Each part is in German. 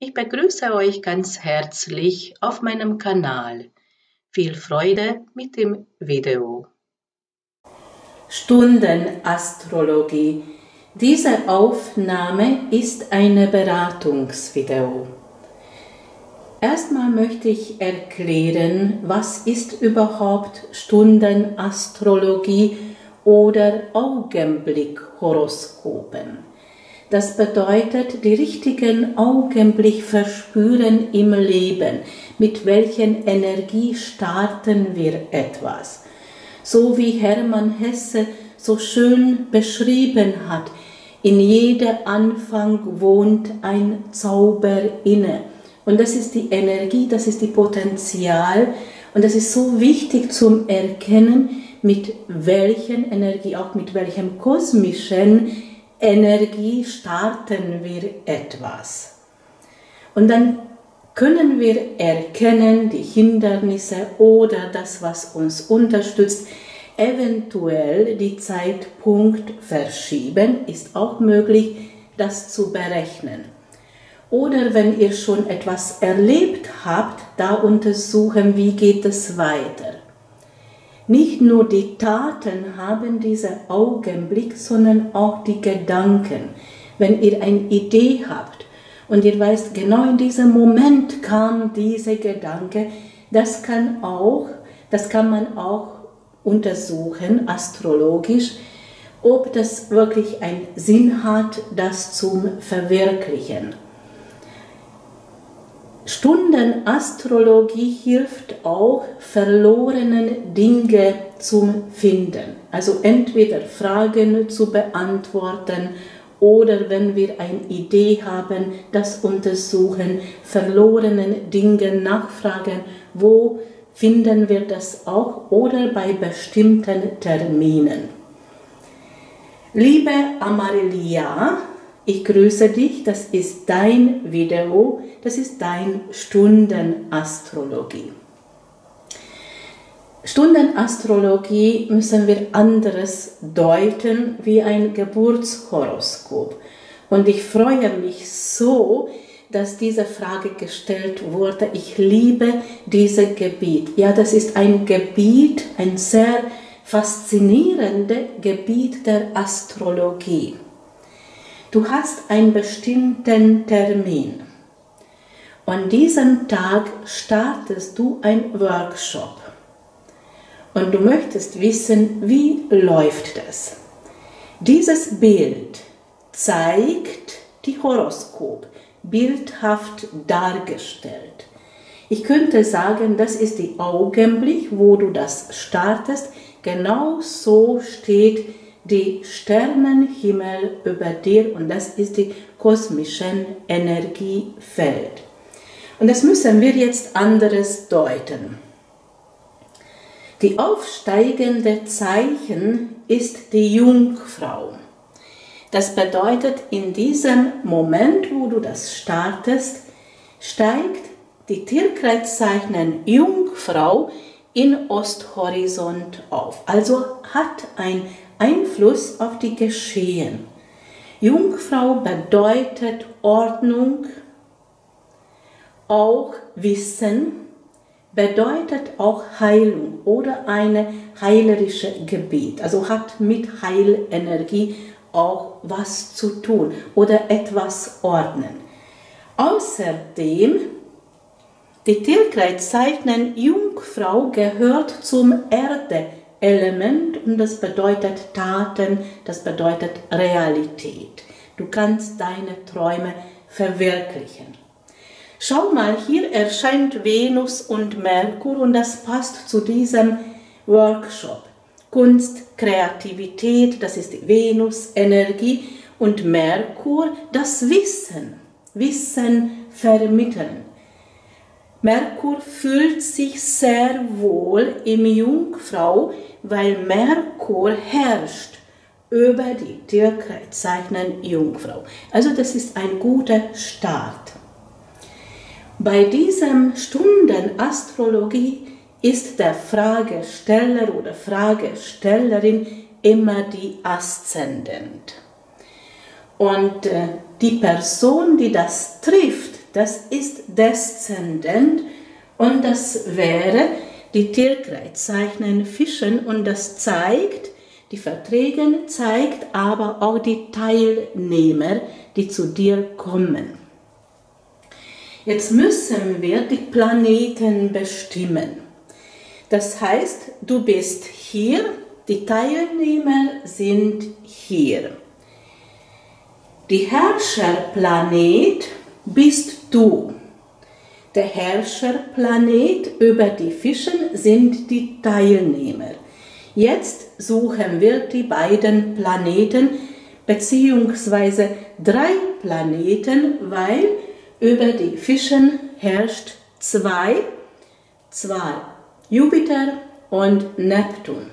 Ich begrüße euch ganz herzlich auf meinem Kanal. Viel Freude mit dem Video. Stundenastrologie. Diese Aufnahme ist eine Beratungsvideo. Erstmal möchte ich erklären, was ist überhaupt Stundenastrologie oder Augenblickhoroskopen. Das bedeutet, die richtigen Augenblick verspüren im Leben, mit welchen Energie starten wir etwas. So wie Hermann Hesse so schön beschrieben hat, in jedem Anfang wohnt ein Zauber inne. Und das ist die Energie, das ist die Potenzial und das ist so wichtig zum Erkennen, mit welchen Energie, auch mit welchem kosmischen Energie starten wir etwas. Und dann können wir erkennen, die Hindernisse oder das, was uns unterstützt, eventuell die Zeitpunkt verschieben, ist auch möglich, das zu berechnen. Oder wenn ihr schon etwas erlebt habt, da untersuchen, wie geht es weiter. Nicht nur die Taten haben diesen Augenblick, sondern auch die Gedanken. Wenn ihr eine Idee habt und ihr weißt, genau in diesem Moment kam dieser Gedanke, das kann man auch untersuchen, astrologisch, ob das wirklich einen Sinn hat, das zum Verwirklichen. Stundenastrologie hilft auch, verlorene Dinge zu finden. Also entweder Fragen zu beantworten oder wenn wir eine Idee haben, das untersuchen, verlorenen Dinge nachfragen, wo finden wir das auch oder bei bestimmten Terminen. Liebe Amarelia, ich grüße dich, das ist dein Video, das ist dein Stundenastrologie. Stundenastrologie müssen wir anderes deuten wie ein Geburtshoroskop. Und ich freue mich so, dass diese Frage gestellt wurde. Ich liebe dieses Gebiet. Ja, das ist ein Gebiet, ein sehr faszinierendes Gebiet der Astrologie. Du hast einen bestimmten Termin. An diesem Tag startest du einen Workshop. Und du möchtest wissen, wie läuft das? Dieses Bild zeigt die Horoskop, bildhaft dargestellt. Ich könnte sagen, das ist der Augenblick, wo du das startest. Genau so steht die Sternenhimmel über dir und das ist die kosmische Energiefeld. Und das müssen wir jetzt anderes deuten. Die aufsteigende Zeichen ist die Jungfrau. Das bedeutet, in diesem Moment, wo du das startest, steigt die Tierkreiszeichen Jungfrau in Osthorizont auf. Also hat ein Einfluss auf die Geschehen. Jungfrau bedeutet Ordnung, auch Wissen, bedeutet auch Heilung oder eine heilerische Gebiet. Also hat mit Heilenergie auch was zu tun oder etwas ordnen. Außerdem, die Tierkreiszeichen Jungfrau gehört zum Erde-Element und das bedeutet Taten, das bedeutet Realität. Du kannst deine Träume verwirklichen. Schau mal, hier erscheint Venus und Merkur und das passt zu diesem Workshop. Kunst, Kreativität, das ist die Venus, Energie und Merkur, das Wissen, Wissen vermitteln. Merkur fühlt sich sehr wohl im Jungfrau, weil Merkur herrscht über die Tierkreiszeichen Jungfrau. Also das ist ein guter Start. Bei diesem Stundenastrologie ist der Fragesteller oder Fragestellerin immer die Aszendent. Und die Person, die das trifft, Das ist Deszendent und das wäre die Tierkreiszeichen Fischen und das zeigt, die Verträge zeigt aber auch die Teilnehmer, die zu dir kommen. Jetzt müssen wir die Planeten bestimmen. Das heißt, du bist hier, die Teilnehmer sind hier. Die Herrscherplanet bist du. Der Herrscherplanet über die Fischen sind die Teilnehmer. Jetzt suchen wir die beiden Planeten bzw. 3 Planeten, weil über die Fischen herrscht 2, zwar Jupiter und Neptun.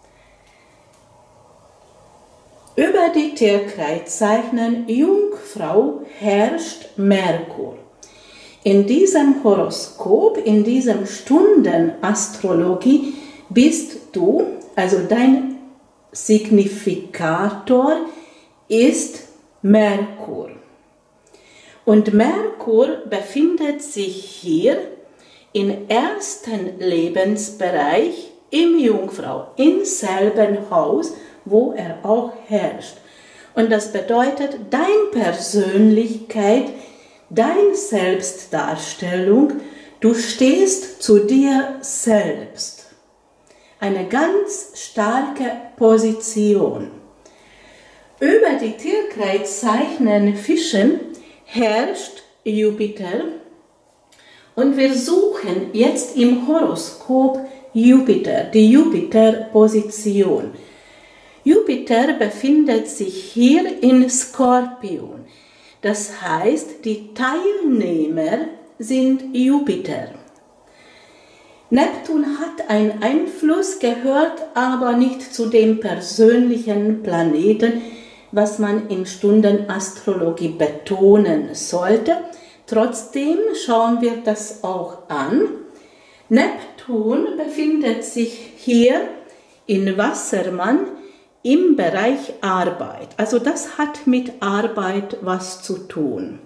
Über die Tierkreiszeichen Jungfrau herrscht Merkur. In diesem Horoskop, in diesem Stundenastrologie bist du, also dein Signifikator ist Merkur. Und Merkur befindet sich hier im ersten Lebensbereich im Jungfrau, im selben Haus, wo er auch herrscht. Und das bedeutet, deine Persönlichkeit, deine Selbstdarstellung, du stehst zu dir selbst. Eine ganz starke Position. Über die Tierkreiszeichen Fischen herrscht Jupiter und wir suchen jetzt im Horoskop Jupiter, die Jupiter-Position. Jupiter befindet sich hier in Skorpion. Das heißt, die Teilnehmer sind Jupiter. Neptun hat einen Einfluss, gehört aber nicht zu dem persönlichen Planeten, was man in Stundenastrologie betonen sollte. Trotzdem schauen wir das auch an. Neptun befindet sich hier in Wassermann im Bereich Arbeit. Also das hat mit Arbeit was zu tun.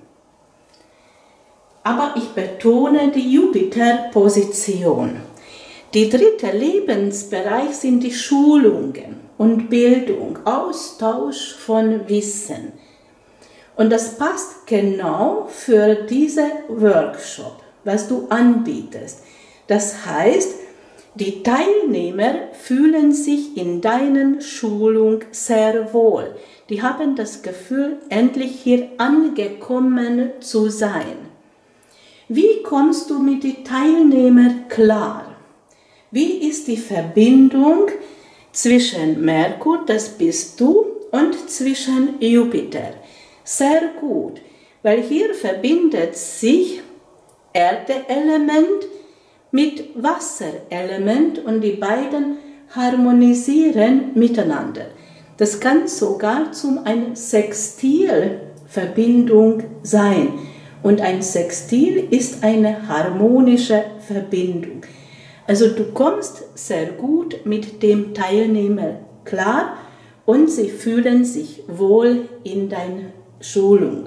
Aber ich betone die Jupiter-Position. Die dritte Lebensbereich sind die Schulungen und Bildung, Austausch von Wissen. Und das passt genau für diesen Workshop, was du anbietest. Das heißt, die Teilnehmer fühlen sich in deiner Schulung sehr wohl. Die haben das Gefühl, endlich hier angekommen zu sein. Wie kommst du mit den Teilnehmern klar? Wie ist die Verbindung zwischen Merkur, das bist du, und zwischen Jupiter? Sehr gut, weil hier verbindet sich Erdeelement mit Wasserelement und die beiden harmonisieren miteinander. Das kann sogar eine Sextilverbindung sein. Und ein Sextil ist eine harmonische Verbindung. Also du kommst sehr gut mit dem Teilnehmer klar und sie fühlen sich wohl in deiner Schulung.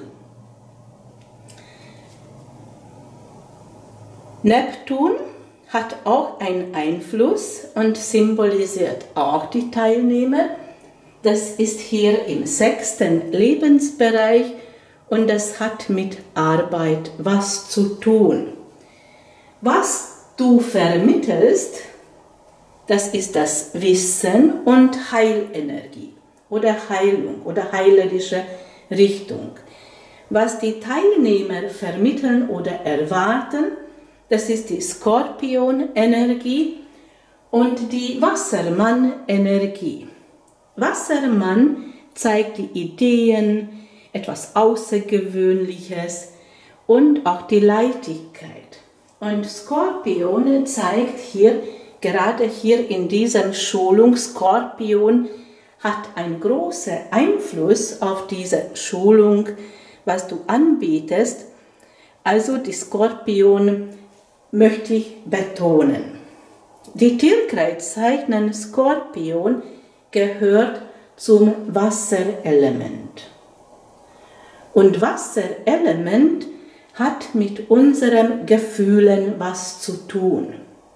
Neptun hat auch einen Einfluss und symbolisiert auch die Teilnehmer. Das ist hier im 6. Lebensbereich und das hat mit Arbeit was zu tun. Was du vermittelst, das ist das Wissen und Heilenergie oder Heilung oder heilerische Richtung. Was die Teilnehmer vermitteln oder erwarten, das ist die Skorpion-Energie und die Wassermann-Energie. Wassermann zeigt die Ideen, etwas Außergewöhnliches und auch die Leichtigkeit. Und Skorpion zeigt hier, gerade hier in dieser Schulung, Skorpion hat einen großen Einfluss auf diese Schulung, was du anbietest. Also die Skorpion möchte ich betonen. Die Tierkreiszeichen Skorpion gehört zum Wasserelement. Und Wasserelement hat mit unseren Gefühlen was zu tun.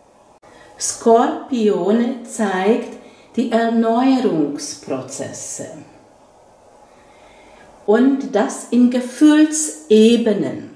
Skorpion zeigt die Erneuerungsprozesse. Und das in Gefühlsebenen.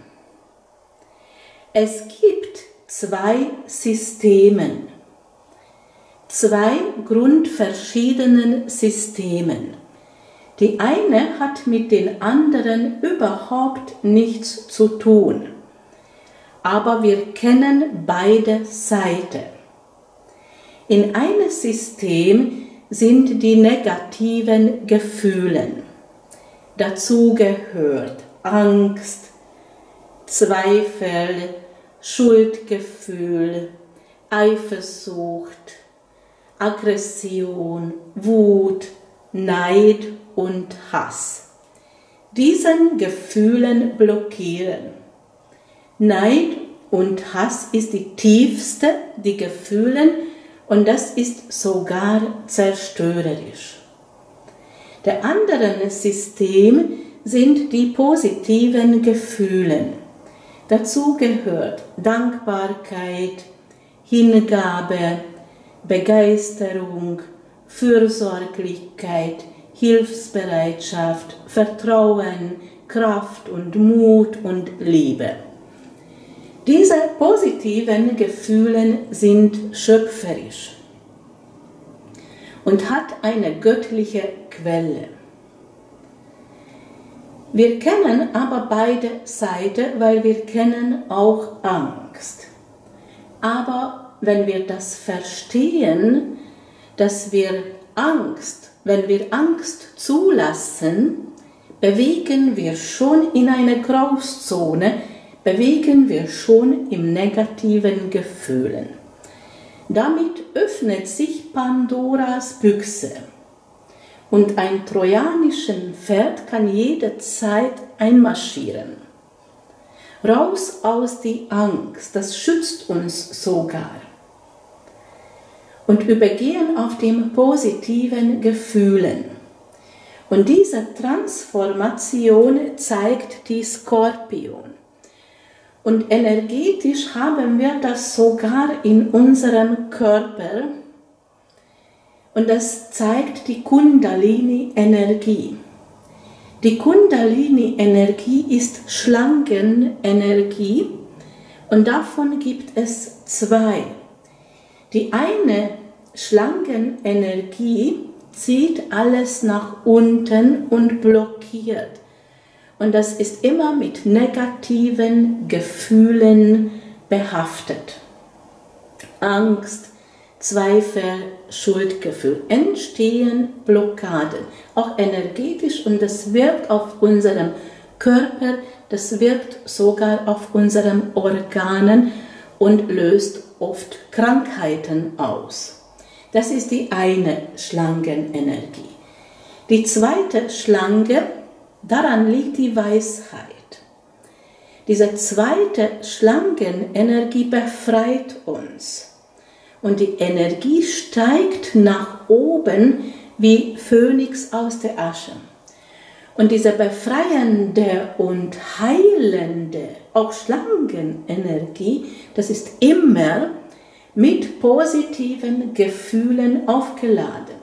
Es gibt 2 Systemen, 2 grundverschiedenen Systemen. Die eine hat mit den anderen überhaupt nichts zu tun, aber wir kennen beide Seiten. In einem System sind die negativen Gefühle. Dazu gehört Angst, Zweifel, Schuldgefühl, Eifersucht, Aggression, Wut, Neid und Hass. Diesen Gefühlen blockieren. Neid und Hass ist die tiefste, die Gefühle, und das ist sogar zerstörerisch. Der andere System sind die positiven Gefühle. Dazu gehört Dankbarkeit, Hingabe, Begeisterung, Fürsorglichkeit, Hilfsbereitschaft, Vertrauen, Kraft und Mut und Liebe. Diese positiven Gefühle sind schöpferisch und hat eine göttliche Quelle. Wir kennen aber beide Seiten, weil wir kennen auch Angst. Aber wenn wir das verstehen, dass wir wenn wir Angst zulassen, bewegen wir schon in eine Grauzone, bewegen wir schon im negativen Gefühlen. Damit öffnet sich Pandoras Büchse und ein trojanisches Pferd kann jederzeit einmarschieren. Raus aus der Angst, das schützt uns sogar. Und übergehen auf die positiven Gefühlen. Und diese Transformation zeigt die Skorpion. Und energetisch haben wir das sogar in unserem Körper. Und das zeigt die Kundalini-Energie. Die Kundalini-Energie ist Schlangenenergie und davon gibt es 2. Die eine Schlangenenergie zieht alles nach unten und blockiert. Und das ist immer mit negativen Gefühlen behaftet. Angst, Zweifel, Schuldgefühl. Entstehen Blockaden, auch energetisch, und das wirkt auf unserem Körper, das wirkt sogar auf unseren Organen und löst oft Krankheiten aus. Das ist die eine Schlangenenergie. Die zweite Schlange, daran liegt die Weisheit. Diese zweite Schlangenenergie befreit uns. Und die Energie steigt nach oben wie Phönix aus der Asche. Und diese befreiende und heilende, auch Schlangenenergie, das ist immer mit positiven Gefühlen aufgeladen.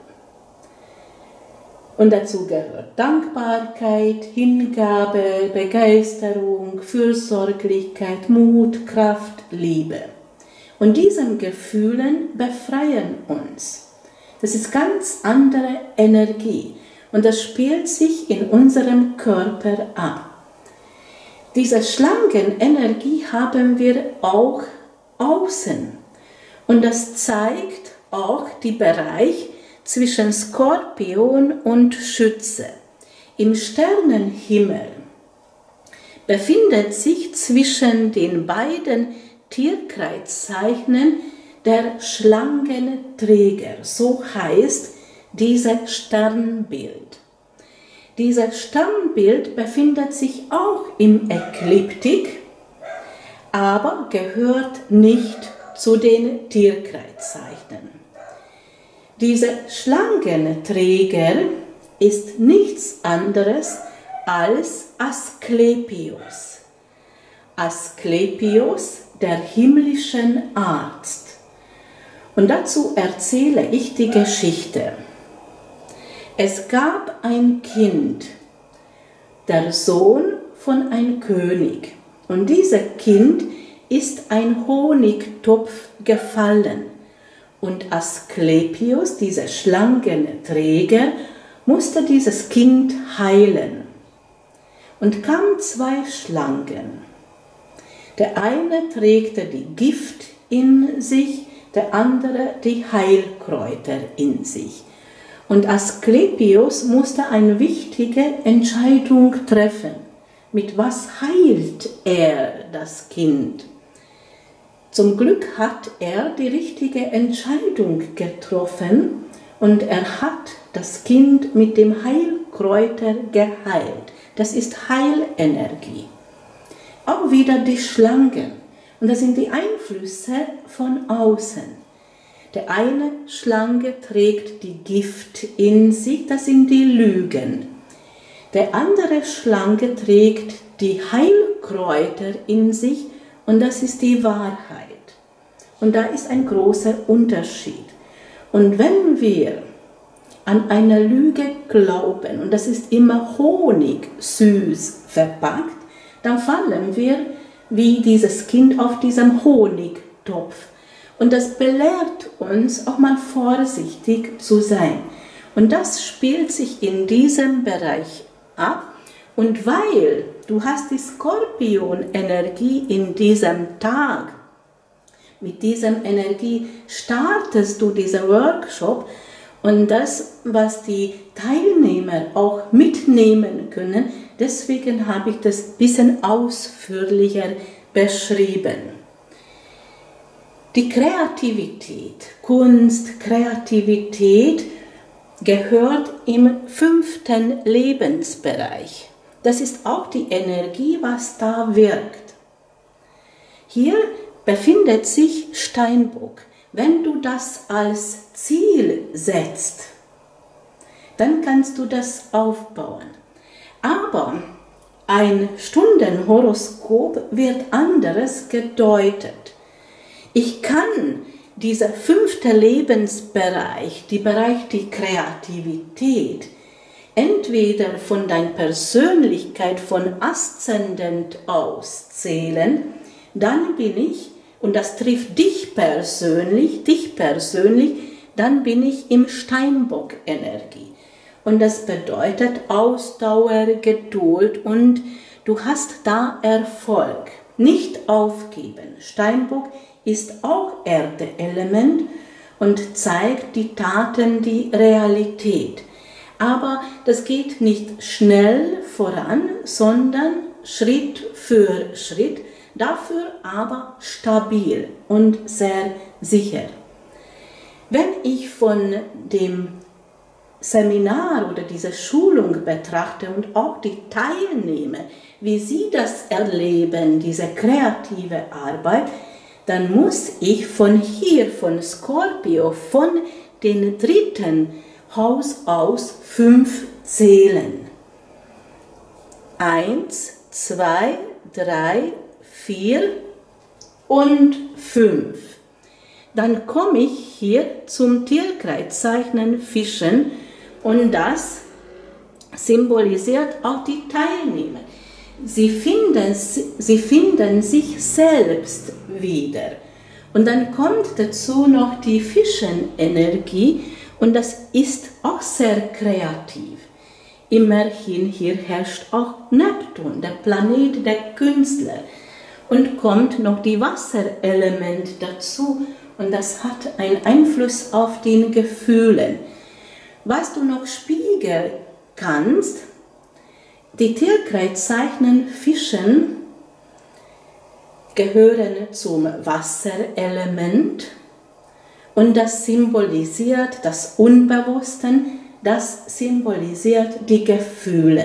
Und dazu gehört Dankbarkeit, Hingabe, Begeisterung, Fürsorglichkeit, Mut, Kraft, Liebe. Und diese Gefühle befreien uns. Das ist ganz andere Energie und das spielt sich in unserem Körper ab. Diese Schlangenenergie haben wir auch außen und das zeigt auch den Bereich zwischen Skorpion und Schütze. Im Sternenhimmel befindet sich zwischen den beiden Tierkreiszeichen der Schlangenträger, so heißt dieses Sternbild. Dieses Sternbild befindet sich auch im Ekliptik, aber gehört nicht zu den Tierkreiszeichen. Dieser Schlangenträger ist nichts anderes als Asklepios. Asklepios, der himmlischen Arzt. Und dazu erzähle ich die Geschichte. Es gab ein Kind, der Sohn von einem König. Und dieses Kind ist ein Honigtopf gefallen. Und Asklepios, dieser Schlangenträger, musste dieses Kind heilen. Und kamen zwei Schlangen. Der eine trägte die Gift in sich, der andere die Heilkräuter in sich. Und Asklepios musste eine wichtige Entscheidung treffen. Mit was heilt er das Kind? Zum Glück hat er die richtige Entscheidung getroffen und er hat das Kind mit dem Heilkräuter geheilt. Das ist Heilenergie. Auch wieder die Schlangen. Und das sind die Einflüsse von außen. Der eine Schlange trägt die Gift in sich, das sind die Lügen. Der andere Schlange trägt die Heilkräuter in sich und das ist die Wahrheit. Und da ist ein großer Unterschied. Und wenn wir an eine Lüge glauben, und das ist immer Honig süß verpackt, dann fallen wir wie dieses Kind auf diesem Honigtopf. Und das belehrt uns, auch mal vorsichtig zu sein. Und das spielt sich in diesem Bereich ab. Und weil du hast die Skorpion-Energie in diesem Tag, mit dieser Energie startest du diesen Workshop und das, was die Teilnehmer auch mitnehmen können, deswegen habe ich das ein bisschen ausführlicher beschrieben. Die Kreativität, Kunst, Kreativität gehört im 5. Lebensbereich. Das ist auch die Energie, was da wirkt. Hier befindet sich Steinbock. Wenn du das als Ziel setzt, dann kannst du das aufbauen. Aber ein Stundenhoroskop wird anderes gedeutet. Ich kann dieser 5. Lebensbereich, die Bereich der Kreativität, entweder von deiner Persönlichkeit, von Aszendent aus zählen, dann bin ich, und das trifft dich persönlich, dann bin ich im Steinbock-Energie. Und das bedeutet Ausdauer, Geduld und du hast da Erfolg. Nicht aufgeben. Steinbock ist auch Erde-Element und zeigt die Taten, die Realität. Aber das geht nicht schnell voran, sondern Schritt für Schritt, dafür aber stabil und sehr sicher. Wenn ich von dem Seminar oder dieser Schulung betrachte und auch die Teilnehmer, wie sie das erleben, diese kreative Arbeit, dann muss ich von hier, von Skorpio, von den 3. Haus aus 5 zählen. 1, 2, 3, 4 und 5. Dann komme ich hier zum Tierkreiszeichen Fischen und das symbolisiert auch die Teilnehmer. Sie finden sich selbst wieder. Und dann kommt dazu noch die Fischenenergie und das ist auch sehr kreativ. Immerhin hier herrscht auch Neptun, der Planet der Künstler. Und kommt noch die Wasserelement dazu und das hat einen Einfluss auf die Gefühle. Was du noch spiegeln kannst, die Tierkreiszeichen Fischen gehören zum Wasserelement und das symbolisiert das Unbewusste, das symbolisiert die Gefühle.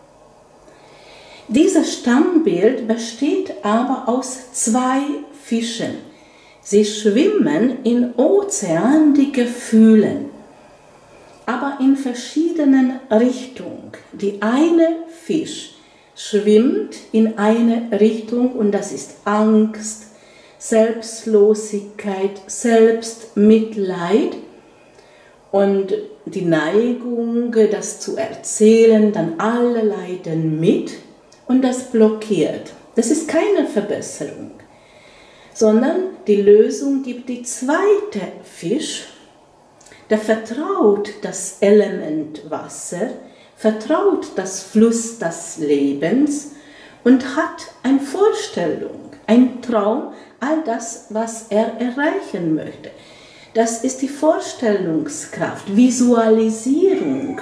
Dieses Stammbild besteht aber aus 2 Fischen. Sie schwimmen im Ozean die Gefühle, aber in verschiedenen Richtungen. Die eine Fisch schwimmt in eine Richtung und das ist Angst, Selbstlosigkeit, Selbstmitleid und die Neigung, das zu erzählen, dann alle leiden mit und das blockiert. Das ist keine Verbesserung, sondern die Lösung gibt die zweite Fisch, der vertraut das Element Wasser, vertraut das Fluss des Lebens und hat eine Vorstellung, ein Traum, all das, was er erreichen möchte. Das ist die Vorstellungskraft, Visualisierung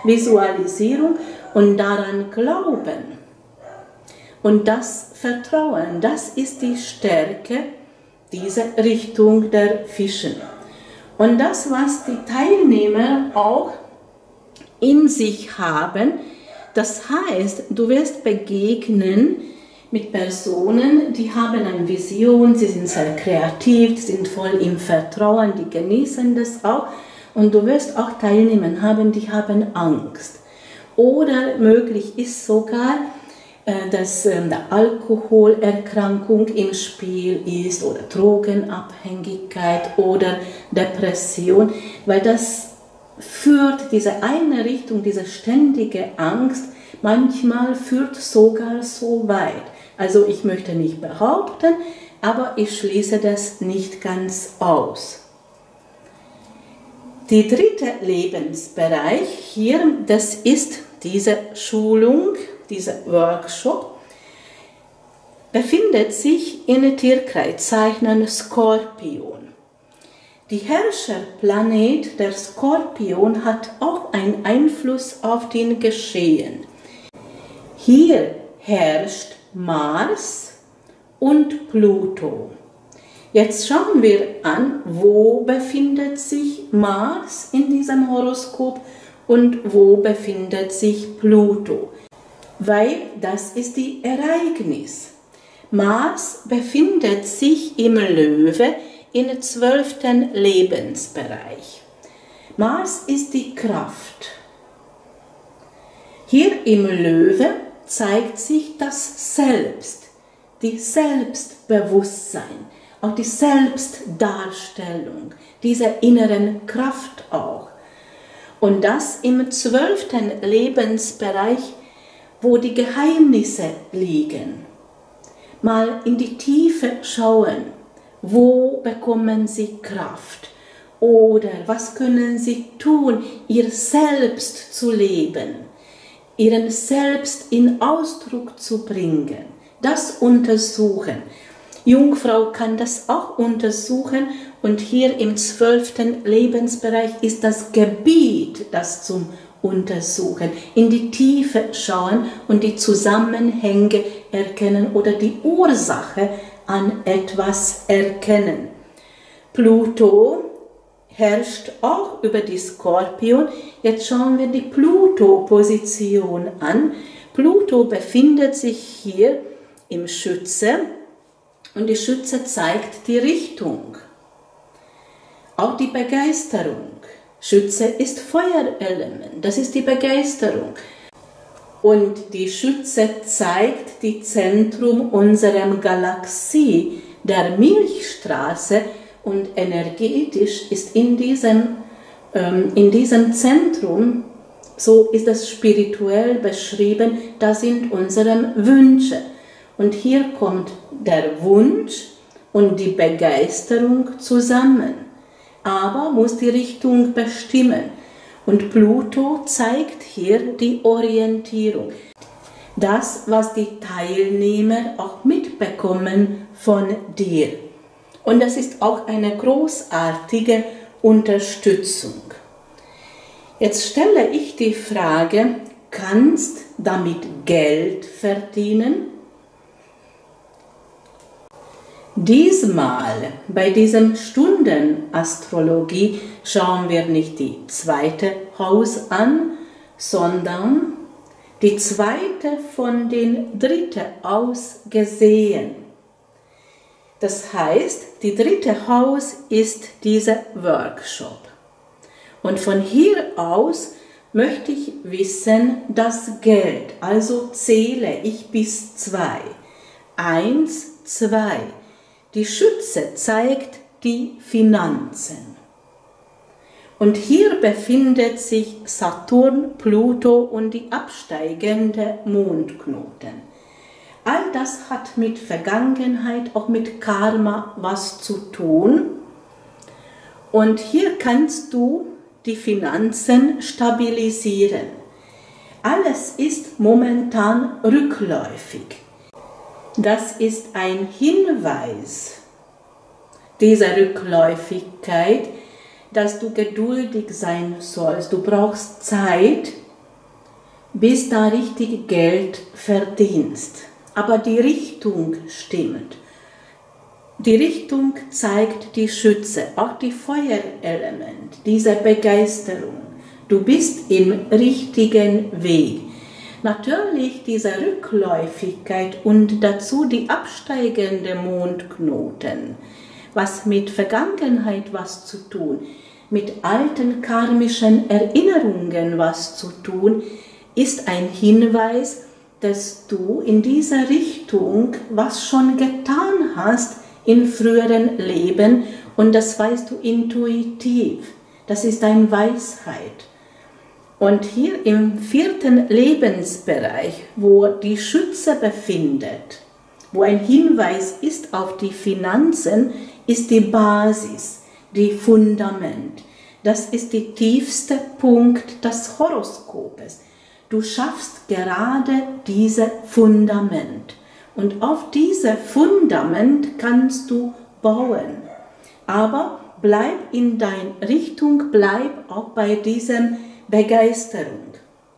und daran glauben. Und das Vertrauen, das ist die Stärke dieser Richtung der Fischen. Und das, was die Teilnehmer auch in sich haben, das heißt, du wirst begegnen mit Personen, die haben eine Vision, sie sind sehr kreativ, sind voll im Vertrauen, die genießen das auch. Und du wirst auch Teilnehmer haben, die haben Angst. Oder möglich ist sogar, dass eine Alkoholerkrankung im Spiel ist oder Drogenabhängigkeit oder Depression, weil das führt, diese eine Richtung, diese ständige Angst, manchmal führt sogar so weit. Also ich möchte nicht behaupten, aber ich schließe das nicht ganz aus. Der dritte Lebensbereich hier, das ist diese Schulung, dieser Workshop, befindet sich in der Tierkreiszeichen Skorpion. Die Herrscherplanet der Skorpion hat auch einen Einfluss auf den Geschehen. Hier herrscht Mars und Pluto. Jetzt schauen wir an, wo befindet sich Mars in diesem Horoskop und wo befindet sich Pluto. Weil das ist die Ereignis. Mars befindet sich im Löwe im 12. Lebensbereich. Mars ist die Kraft. Hier im Löwe zeigt sich das Selbst, die Selbstbewusstsein, auch die Selbstdarstellung, dieser inneren Kraft auch. Und das im 12. Lebensbereich, wo die Geheimnisse liegen. Mal in die Tiefe schauen, wo bekommen Sie Kraft? Oder was können Sie tun, ihr Selbst zu leben, ihren Selbst in Ausdruck zu bringen, das untersuchen. Jungfrau kann das auch untersuchen und hier im 12. Lebensbereich ist das Gebiet, das zum Untersuchen, in die Tiefe schauen und die Zusammenhänge erkennen oder die Ursache an etwas erkennen. Pluto herrscht auch über die Skorpion. Jetzt schauen wir die Pluto-Position an. Pluto befindet sich hier im Schütze und die Schütze zeigt die Richtung. Auch die Begeisterung. Schütze ist Feuerelement, das ist die Begeisterung. Und die Schütze zeigt die Zentrum unserer Galaxie, der Milchstraße, und energetisch ist in diesem Zentrum, so ist das spirituell beschrieben, da sind unsere Wünsche. Und hier kommt der Wunsch und die Begeisterung zusammen, aber muss die Richtung bestimmen. Und Pluto zeigt hier die Orientierung. Das, was die Teilnehmer auch mitbekommen von dir. Und das ist auch eine großartige Unterstützung. Jetzt stelle ich die Frage, kannst damit Geld verdienen? Diesmal bei diesem Stundenastrologie schauen wir nicht die zweite Haus an, sondern die zweite von den dritten aus gesehen. Das heißt, die dritte Haus ist dieser Workshop. Und von hier aus möchte ich wissen, das Geld, also zähle ich bis 2. 1, 2. Die Schütze zeigt die Finanzen. Und hier befindet sich Saturn, Pluto und die absteigende Mondknoten. All das hat mit Vergangenheit, auch mit Karma was zu tun. Und hier kannst du die Finanzen stabilisieren. Alles ist momentan rückläufig. Das ist ein Hinweis dieser Rückläufigkeit, dass du geduldig sein sollst. Du brauchst Zeit, bis da richtig Geld verdienst. Aber die Richtung stimmt. Die Richtung zeigt die Schütze, auch die Feuerelement, diese Begeisterung. Du bist im richtigen Weg. Natürlich diese Rückläufigkeit und dazu die absteigende Mondknoten, was mit Vergangenheit was zu tun, mit alten karmischen Erinnerungen was zu tun, ist ein Hinweis, dass du in dieser Richtung was schon getan hast in früheren Leben und das weißt du intuitiv. Das ist deine Weisheit. Und hier im 4. Lebensbereich, wo die Schütze befindet, wo ein Hinweis ist auf die Finanzen, ist die Basis, die Fundament. Das ist der tiefste Punkt des Horoskopes. Du schaffst gerade dieses Fundament. Und auf dieses Fundament kannst du bauen. Aber bleib in deiner Richtung, bleib auch bei dieser Begeisterung.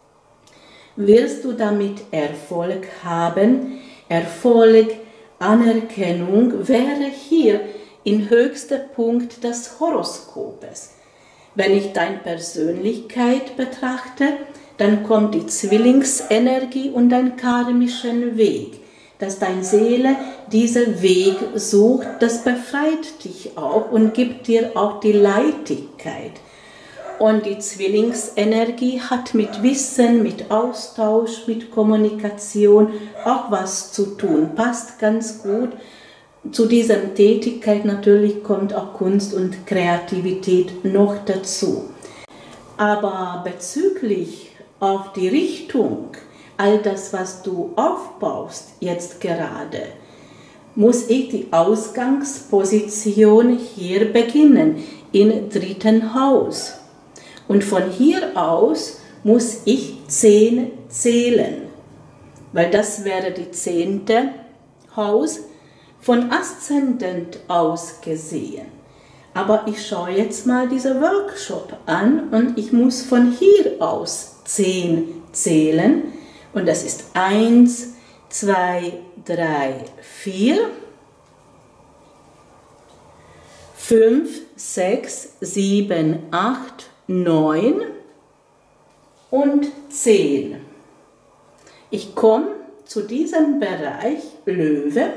Wirst du damit Erfolg haben? Erfolg, Anerkennung wäre hier im höchsten Punkt des Horoskopes. Wenn ich deine Persönlichkeit betrachte, dann kommt die Zwillingsenergie und dein karmischen Weg. Dass deine Seele diesen Weg sucht, das befreit dich auch und gibt dir auch die Leichtigkeit. Und die Zwillingsenergie hat mit Wissen, mit Austausch, mit Kommunikation auch was zu tun. Passt ganz gut. Zu dieser Tätigkeit natürlich kommt auch Kunst und Kreativität noch dazu. Aber bezüglich auf die Richtung, all das, was du aufbaust jetzt gerade, muss ich die Ausgangsposition hier beginnen, im 3. Haus. Und von hier aus muss ich 10 zählen, weil das wäre die 10. Haus von Aszendent aus gesehen. Aber ich schaue jetzt mal diesen Workshop an und ich muss von hier aus 10 zählen. Und das ist 1, 2, 3, 4, 5, 6, 7, 8, 9 und 10. Ich komme zu diesem Bereich Löwe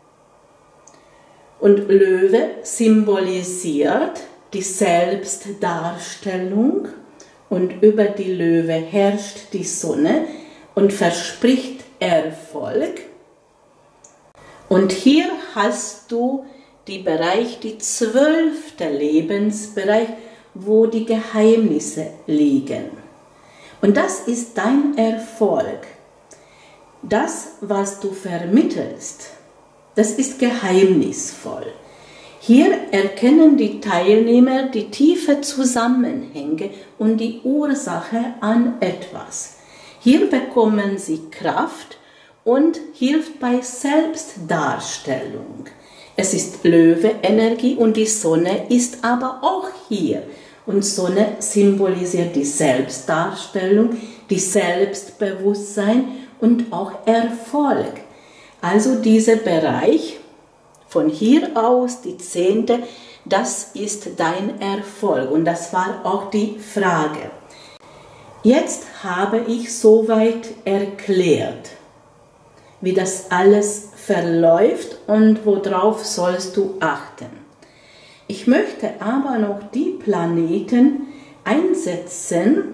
und Löwe symbolisiert die Selbstdarstellung und über die Löwe herrscht die Sonne und verspricht Erfolg. Und hier hast du die 12. Lebensbereich, wo die Geheimnisse liegen. Und das ist dein Erfolg. Das, was du vermittelst, das ist geheimnisvoll. Hier erkennen die Teilnehmer die tiefen Zusammenhänge und die Ursache an etwas. Hier bekommen sie Kraft und hilft bei Selbstdarstellung. Es ist Löwe-Energie und die Sonne ist aber auch hier. Und Sonne symbolisiert die Selbstdarstellung, die Selbstbewusstsein und auch Erfolg. Also dieser Bereich, von hier aus die 10., das ist dein Erfolg. Und das war auch die Frage. Jetzt habe ich soweit erklärt, wie das alles verläuft und worauf sollst du achten. Ich möchte aber noch die Planeten einsetzen,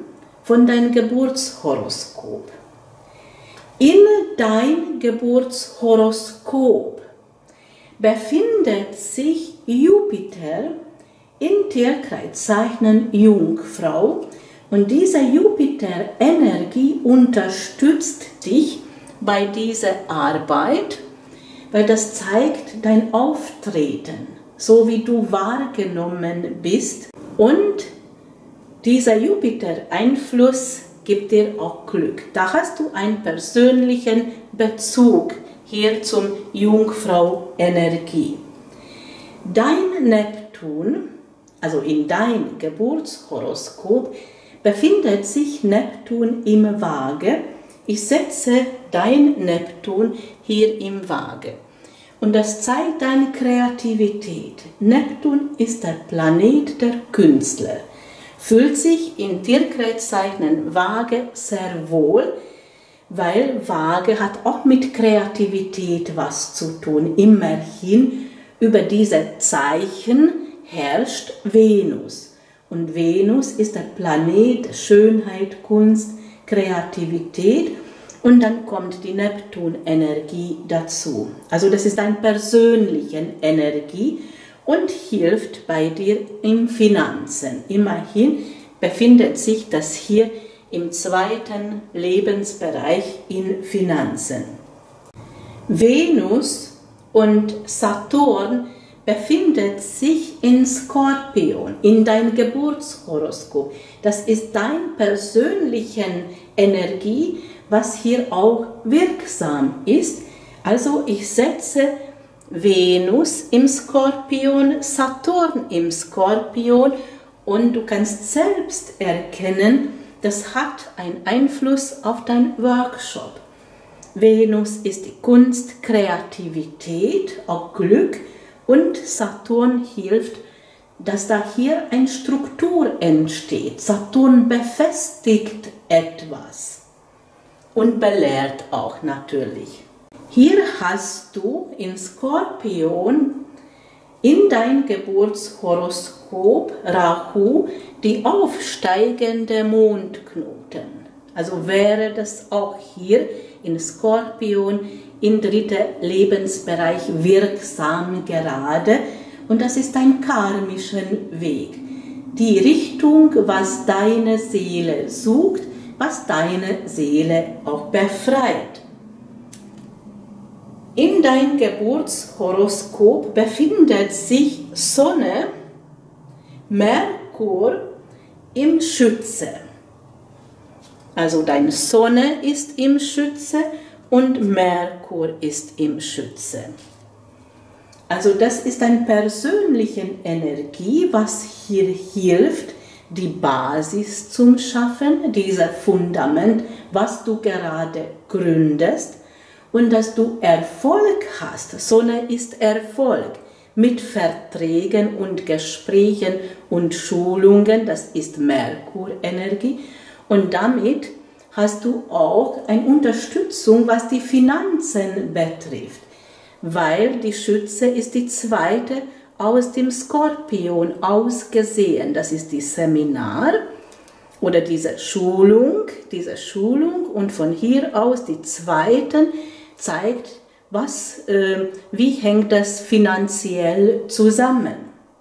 von deinem Geburtshoroskop. In dein Geburtshoroskop befindet sich Jupiter in Tierkreiszeichen Jungfrau und diese Jupiter-Energie unterstützt dich bei dieser Arbeit, weil das zeigt dein Auftreten, so wie du wahrgenommen bist. Und dieser Jupiter-Einfluss gibt dir auch Glück. Da hast du einen persönlichen Bezug hier zum Jungfrau-Energie. Dein Neptun, also in dein Geburtshoroskop, befindet sich Neptun im Waage. Ich setze dein Neptun hier im Waage. Und das zeigt deine Kreativität. Neptun ist der Planet der Künstler. Fühlt sich in Tierkreiszeichen Waage sehr wohl, weil Waage hat auch mit Kreativität was zu tun. Immerhin über diese Zeichen herrscht Venus. Und Venus ist der Planet Schönheit, Kunst, Kreativität. Und dann kommt die Neptun-Energie dazu. Also das ist eine persönliche Energie und hilft bei dir im Finanzen. Immerhin befindet sich das hier im zweiten Lebensbereich in Finanzen. Venus und Saturn befindet sich in Skorpion, in dein Geburtshoroskop. Das ist deine persönliche Energie, was hier auch wirksam ist. Also ich setze Venus im Skorpion, Saturn im Skorpion und du kannst selbst erkennen, das hat einen Einfluss auf deinen Workshop. Venus ist die Kunst, Kreativität, auch Glück und Saturn hilft, dass da hier eine Struktur entsteht. Saturn befestigt etwas und belehrt auch natürlich. Hier hast du in Skorpion in dein Geburtshoroskop Rahu die aufsteigende Mondknoten. Also wäre das auch hier in Skorpion im dritten Lebensbereich wirksam gerade. Und das ist ein karmischer Weg. Die Richtung, was deine Seele sucht, was deine Seele auch befreit. In dein Geburtshoroskop befindet sich Sonne, Merkur im Schütze. Also deine Sonne ist im Schütze und Merkur ist im Schütze. Also das ist eine persönliche Energie, was hier hilft, die Basis zum Schaffen, dieser Fundament, was du gerade gründest und dass du Erfolg hast. Sonne ist Erfolg mit Verträgen und Gesprächen und Schulungen, das ist Merkur-Energie und damit hast du auch eine Unterstützung, was die Finanzen betrifft, weil die Schütze ist die zweite aus dem Skorpion ausgesehen. Das ist die Seminar oder diese Schulung und von hier aus die zweite zeigt, wie hängt das finanziell zusammen.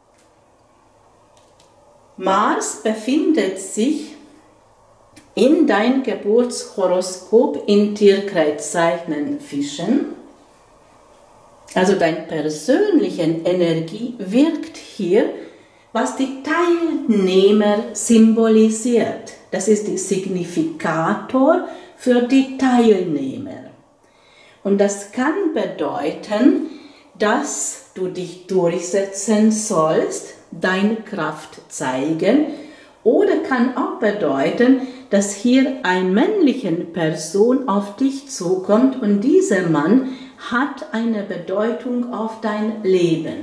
Mars befindet sich in dein Geburtshoroskop in Tierkreiszeichen Fischen. Also deine persönliche Energie wirkt hier, was die Teilnehmer symbolisiert. Das ist der Signifikator für die Teilnehmer. Und das kann bedeuten, dass du dich durchsetzen sollst, deine Kraft zeigen, oder kann auch bedeuten, dass hier eine männliche Person auf dich zukommt und dieser Mann hat eine Bedeutung auf dein Leben.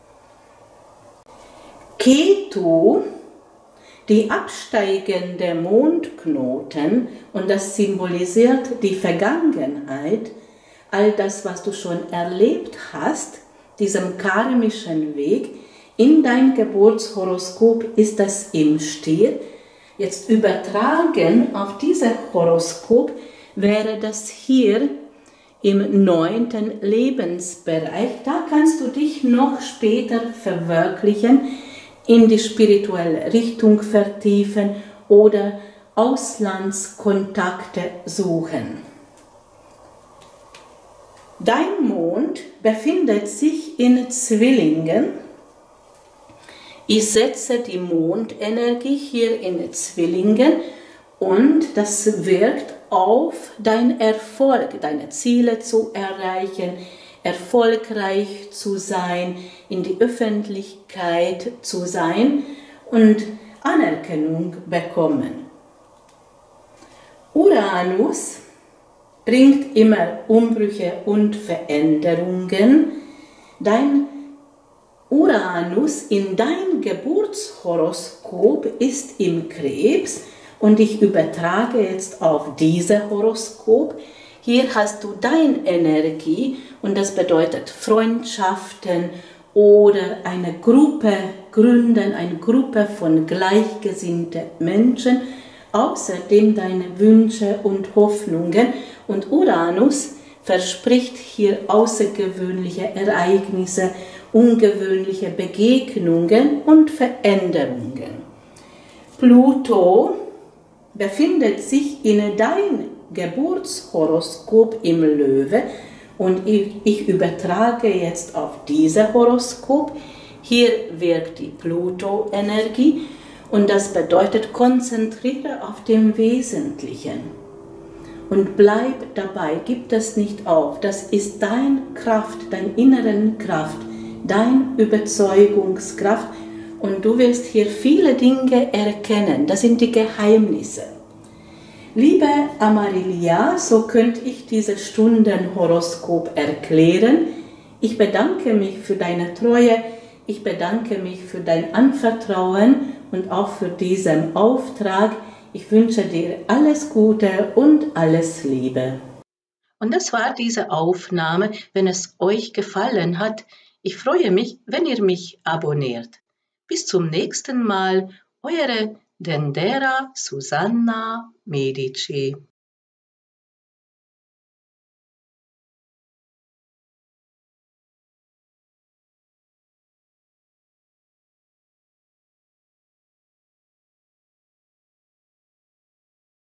Ketu, die absteigende Mondknoten, und das symbolisiert die Vergangenheit, all das, was du schon erlebt hast, diesem karmischen Weg, in dein Geburtshoroskop ist das im Stier. Jetzt übertragen auf dieses Horoskop wäre das hier im 9. Lebensbereich. Da kannst du dich noch später verwirklichen, in die spirituelle Richtung vertiefen oder Auslandskontakte suchen. Dein Mond befindet sich in Zwillingen. Ich setze die Mondenergie hier in Zwillingen und das wirkt auf deinen Erfolg, deine Ziele zu erreichen, erfolgreich zu sein, in die Öffentlichkeit zu sein und Anerkennung bekommen. Uranus bringt immer Umbrüche und Veränderungen. Dein Uranus in dein Geburtshoroskop ist im Krebs und ich übertrage jetzt auf dieses Horoskop. Hier hast du deine Energie und das bedeutet Freundschaften oder eine Gruppe gründen, eine Gruppe von gleichgesinnten Menschen, außerdem deine Wünsche und Hoffnungen. Und Uranus verspricht hier außergewöhnliche Ereignisse, ungewöhnliche Begegnungen und Veränderungen. Pluto befindet sich in dein Geburtshoroskop im Löwe und ich übertrage jetzt auf dieses Horoskop. Hier wirkt die Pluto-Energie und das bedeutet, konzentriere auf dem Wesentlichen. Und bleib dabei, gib das nicht auf. Das ist deine Kraft, deine innere Kraft, deine Überzeugungskraft. Und du wirst hier viele Dinge erkennen. Das sind die Geheimnisse. Liebe Amarilia, so könnte ich dieses Stundenhoroskop erklären. Ich bedanke mich für deine Treue. Ich bedanke mich für dein Anvertrauen und auch für diesen Auftrag. Ich wünsche dir alles Gute und alles Liebe. Und das war diese Aufnahme. Wenn es euch gefallen hat, ich freue mich, wenn ihr mich abonniert. Bis zum nächsten Mal, eure Dendera Susanna Medici.